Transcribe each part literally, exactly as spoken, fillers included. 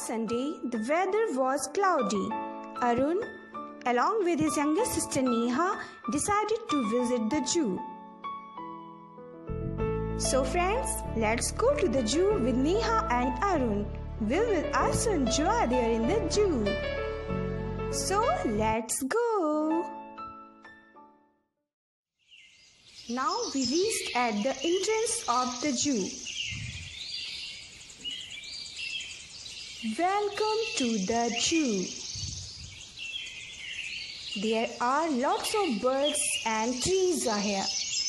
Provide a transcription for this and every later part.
Sunday, the weather was cloudy. Arun, along with his younger sister Neha, decided to visit the zoo. So friends, let's go to the zoo with Neha and Arun. We will also enjoy there in the zoo. So let's go. Now we reached at the entrance of the zoo. Welcome to the zoo. There are lots of birds and trees are here.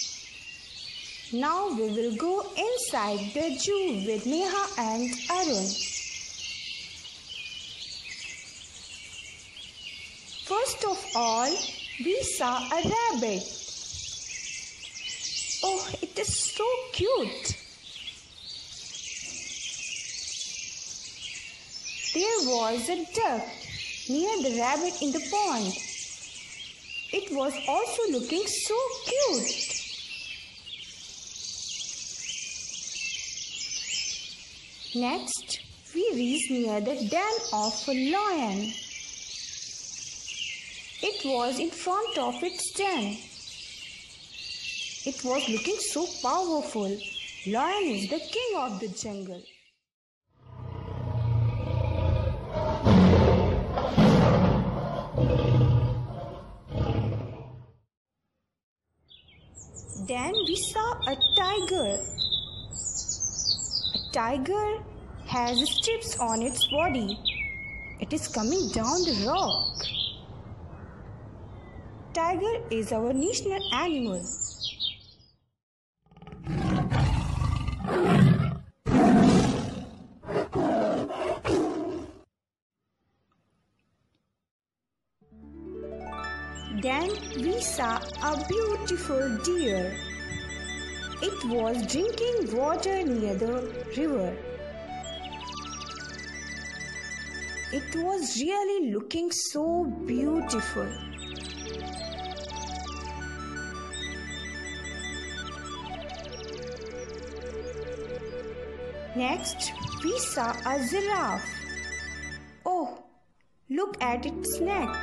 Now we will go inside the zoo with Neha and Arun. First of all, we saw a rabbit. Oh, it is so cute. There was a duck near the rabbit in the pond. It was also looking so cute. Next, we reached near the den of a lion. It was in front of its den. It was looking so powerful. Lion is the king of the jungle. Then we saw a tiger. A tiger has strips on its body. It is coming down the rock. Tiger is our national animal. Then we saw a beautiful deer. It was drinking water near the river. It was really looking so beautiful. Next, we saw a giraffe. Oh, look at its neck.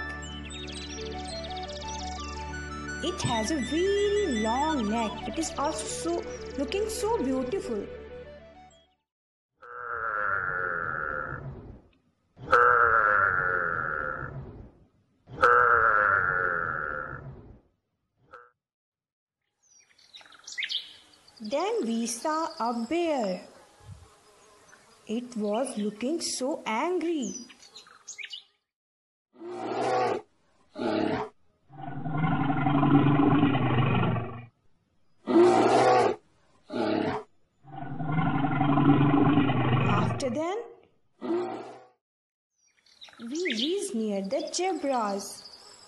It has a very long neck. It is also so, looking so beautiful. Then we saw a bear. It was looking so angry. After then, we reached near the zebras.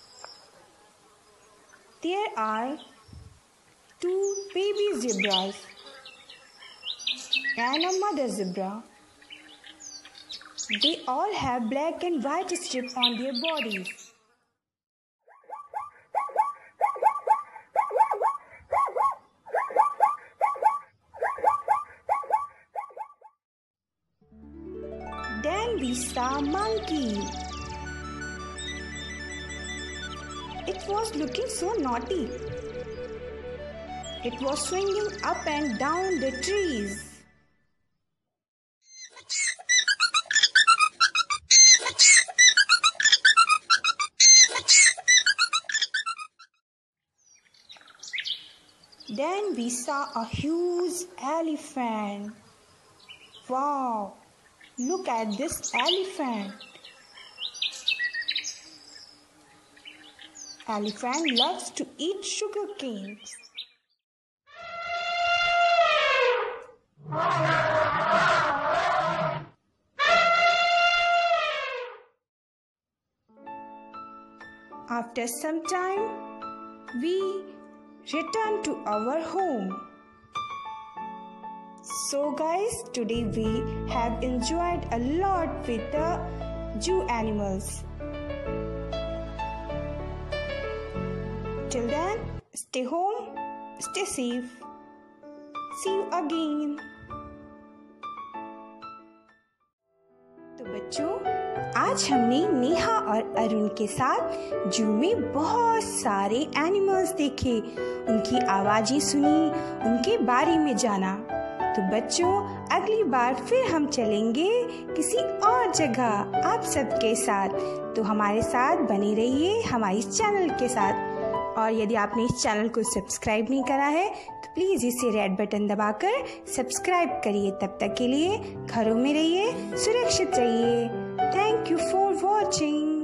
There are two baby zebras and a mother zebra. They all have black and white strips on their bodies. Then we saw a monkey. It was looking so naughty. It was swinging up and down the trees. Then we saw a huge elephant. Wow! Look at this elephant. Elephant loves to eat sugar canes. After some time, we return to our home. So guys, today we have enjoyed a lot with the zoo animals. Till then, stay home, stay safe. See you again. तो बच्चों आज हमने नेहा और अरुण के साथ जू में बहुत सारे एनिमल्स देखे, उनकी आवाजें सुनी, उनके बारे में जाना। तो बच्चों, अगली बार फिर हम चलेंगे किसी और जगह आप सबके साथ। तो हमारे साथ बने रहिए हमारे इस चैनल के साथ। और यदि आपने इस चैनल को सब्सक्राइब नहीं करा है तो प्लीज़ इसे रेड बटन दबाकर सब्सक्राइब करिए। तब तक के लिए घरों में रहिए, सुरक्षित रहिए। Thank you for watching.